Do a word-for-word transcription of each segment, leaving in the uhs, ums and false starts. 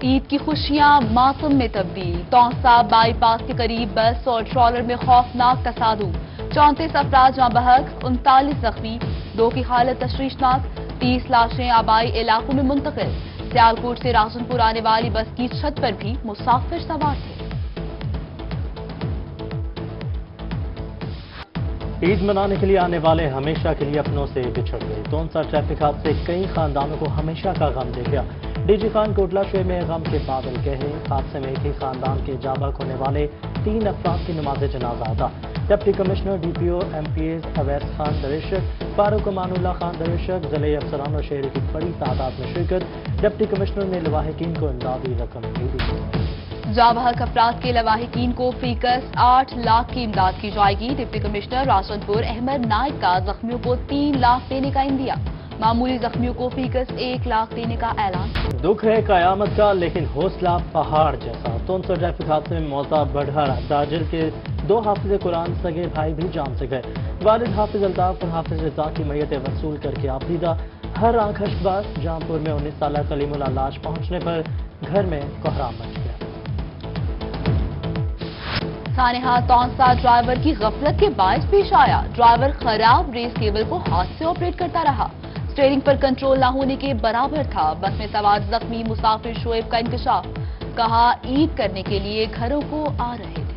عید کی خوشیاں ماتم میں تبدیل، تونسا بائی پاس کے قریب بس اور ٹرالر میں خوفناک تصادم، چونتیس افراد جاں بحق، انتالیس زخمی، دو کی حالت تشویشناک، تیس لاشیں آبائی علاقوں میں منتقل۔ سیالکوٹ سے راشن پور آنے والی بس کی چھت پر بھی مسافر سوار تھے۔ عید منانے کے لیے آنے والے ہمیشہ کے لیے اپنوں سے بچھڑ گئے۔ تونسا ٹریفک حادثے کئی خاندانوں کو ہمیشہ کا غم دے گیا۔ ڈی جی خان کوٹلہ شہر میں غم کے بادل گہرے، حادثے میں ایک ہی خاندان کے جاں بحق ہونے والے تین افراد کی نماز جنازہ ادا۔ Deputy commissioner D P O M P As Awais Khan Dreshak, Farooq Aman Ullah Khan درشک، ضلعی افسران اور شہری کی بڑی تعداد میں شرکت۔ ڈپٹی کمشنر نے لواحقین کو امدادی رقم بھی دی۔ جاں بحق افراد کے لواحقین کو فی کس آٹھ لاکھ کی امداد کی جائے گی۔ ڈپٹی کمشنر راشن پور احمد نائک کا زخمیوں کو تین لاکھ دینے کا عندیہ، معمولی زخمیوں کو فی کس ایک لاکھ دینے کا اعلان۔ دکھ ہے قیامت کا لیکن حوصلہ پہاڑ جیسا۔ تونسا ٹریفک حادثے میں موزہ بڑھارا داجر کے دو حافظ قرآن سگے بھائی بھی جان سے گئے۔ والد حافظ الطاف اور حافظ رضا کی میتیں وصول کر کے آبدیدہ۔ ہر آنکھ اشباز، جاں پور میں انیس سالہ کلیم اللہ لاش پہنچنے پر گھر میں کوہرام مچ گیا۔ سانحہ تونسا ڈرائیور کی غفلت کے باعث پیش آیا، ڈرائیور خراب ریس کیبل کو ہاتھ سے آپریٹ کرتا رہا، اسٹیئرنگ پر کنٹرول نہ ہونے کے برابر تھا۔ بس میں سوار زخمی مسافر شعیب کا انکشاف، کہا عید کرنے کے لیے گھروں کو آ رہے تھے۔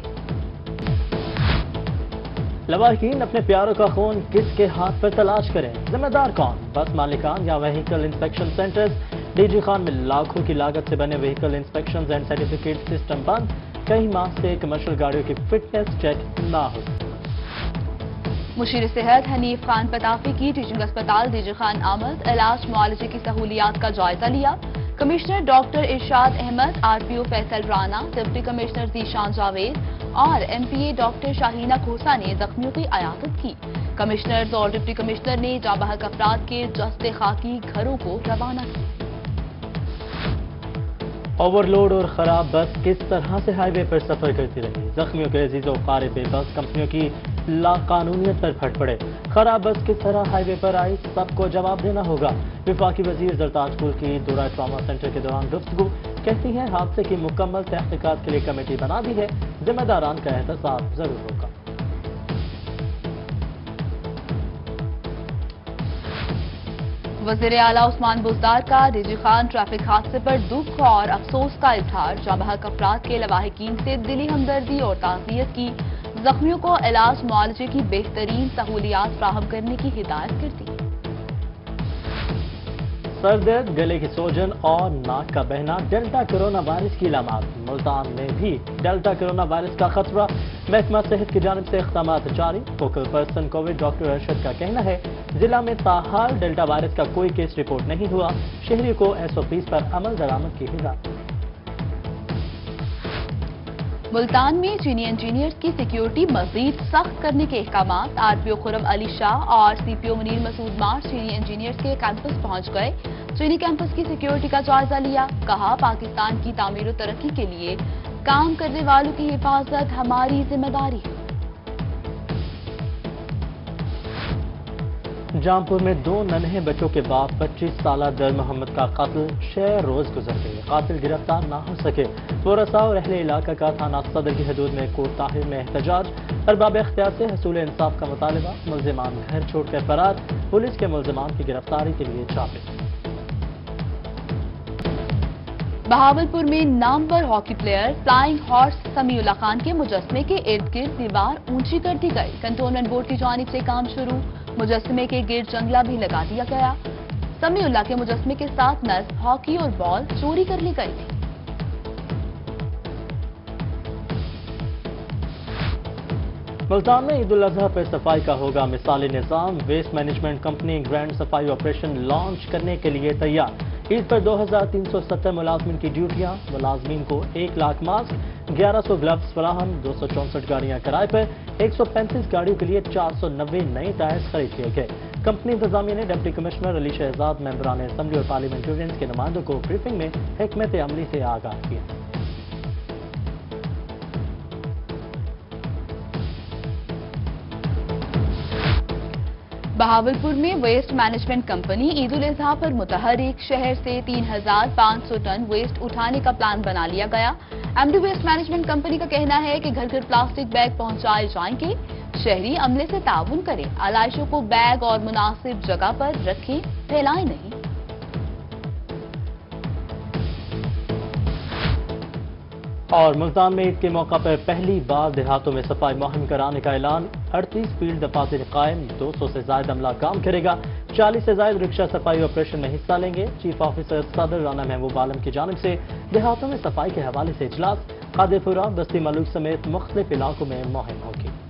لواحقین اپنے پیاروں کا خون کس کے ہاتھ پر تلاش کریں، ذمہ دار کون؟ بس مالکان یا vehicle inspection centres? D G Khan میں لاکھوں کی لاگت سے بنے vehicle inspection and certificate system بند، کئی ماہ سے کمرشل گاڑیوں کی فٹنس چیک نہ ہو۔ مشیر صحت حنیف خان پتافی کی ٹیچنگ اسپتال ڈی جی خان آمد، علاج معالجے کی سہولیات کا جائزہ لیا۔ Commissioner doctor Irshad Ahmed, R P O Faisal Rana, deputy commissioner Zeeshan Javed اور ایم پی اے ڈاکٹر شاہینہ کھوسا نے زخمیوں کی عیادت کی۔ کمشنرز اور ڈپٹی کمشنر نے جاں بحق افراد کے جسد خاکی گھروں کو روانہ کیا۔ اوور لوڈ اور خراب بس کس طرح سے ہائی وے پر سفر کرتی رہی، زخمیوں کے عزیز و اقارب بس کمپنیوں کی لا قانونیت پر پھٹ پڑے۔ خراب بس کس طرح ہائی وے پر آئی، سب کو جواب دینا ہوگا۔ وفاقی وزیر زرتاج پور کی دورہ ٹراما سینٹر کے دوران گفتگو، کہتی ہیں حادثے کی مکمل تحقیقات کے لیے کمیٹی بنا دی ہے، ذمہ داران کا احتساب ضرور ہوگا۔ وزیر اعلیٰ عثمان بزدار کا ڈی جی خان ٹریفک حادثے پر دکھ اور افسوس کا اظہار، جاں بحق افراد کے لواحقین سے دلی ہمدردی اور تعزیت کی، زخمیوں کو علاج معالجے کی بہترین سہولیات فراہم کرنے کی ہدایت کرتی۔ سر درد، گلے کی سوجن اور ناک کا بہنا ڈیلٹا کرونا وائرس کی علامات، ملتان میں بھی ڈیلٹا کرونا وائرس کا خطرہ، محکمہ صحت کی جانب سے اقدامات جاری۔ Focal person COVID doctor Arshad کا کہنا ہے ضلع میں تاحال ڈیلٹا وائرس کا کوئی کیس رپورٹ نہیں ہوا، شہریوں کو ایس او پیز پر عمل درآمد کی ہدایت۔ ملتان میں چینی انجینئرز کی سیکیورٹی مزید سخت کرنے کے احکامات، آر پی او خرم علی شاہ اور سی پی او منیر مسعود مار چینی انجینئرز کے کیمپس پہنچ گئے، چینی کیمپس کی سیکیورٹی کا جائزہ لیا، کہا پاکستان کی تعمیر و ترقی کے لیے کام کرنے والوں کی حفاظت ہماری ذمہ داری ہے۔ جاں پور میں دو ننھے بچوں کے باپ پچیس سالہ در محمد کا قتل چھ روز گزر گئے، قاتل گرفتار نہ ہو سکے۔ ورثاء اور اہل علاقہ کا تھانہ صدر کی حدود میں کوٹ طاہر میں احتجاج، ارباب اختیار سے حصول انصاف کا مطالبہ، ملزمان گھر چھوڑ کر فرار، پولیس کے ملزمان کی گرفتاری کے لیے چھاپے۔ بہاولپور میں نامور hockey player flying horse Sami Ullah Khan کے مجسمے کے ارد گرد دیوار اونچی کر دی گئی، کنٹونمنٹ بورڈ کی جانب سے کام شروع، مجسمے کے گرد جنگلہ بھی لگا دیا گیا۔ سمیع اللہ کے مجسمے کے ساتھ نصب ہاکی اور بال چوری کر لی گئی تھی۔ ملتان میں عید الاضحیٰ پر صفائی کا ہوگا مثالی نظام، ویسٹ مینجمنٹ کمپنی گرینڈ صفائی آپریشن لانچ کرنے کے لیے تیار۔ عید پر دو ہزار تین سو ستر ملازمین کی ڈیوٹیاں، ملازمین کو ایک لاکھ ماسک، گیارہ سو گلوز فراہم، دو سو چونسٹھ گاڑیاں کرائے پر، ایک سو پینتیس گاڑیوں کے لیے چار سو نوے نئے ٹائرز خرید لیے گئے۔ کمپنی انتظامیہ نے ڈپٹی کمشنر علی شہزاد، ممبران اسمبلی اور پارلیمنٹرینز کے نمائندوں کو بریفنگ میں حکمت عملی سے آگاہ کیا۔ बहावलपुर में waste management company Eid ul Azha पर मुतहरिक शहर से तीन हजार पाँच सौ टन वेस्ट उठाने का प्लान बना लिया गया। एमडी वेस्ट मैनेजमेंट कंपनी का कहना है कि घर घर प्लास्टिक बैग पहुंचाए जाएंगे। शहरी अमले से ताउन करें, आलाइशों को बैग और मुनासिब जगह पर रखें, फैलाएं नहीं। और मुल्तान में ईद के मौका पर पहली बार देहातों में सफाई मुहिम कराने का ऐलान। अड़तीस फील्ड दफातर कायम, दो सौ से ज्यादा अमला काम करेगा। चालीस से ज्यादा रिक्शा सफाई ऑपरेशन में हिस्सा लेंगे। चीफ ऑफिसर सदर राना महबूब आलम की जानिब से देहातों में सफाई के हवाले से इजलास। कादेपुरा, बस्ती मलूक समेत मुख्तलिफ इलाकों में मुहिम होगी।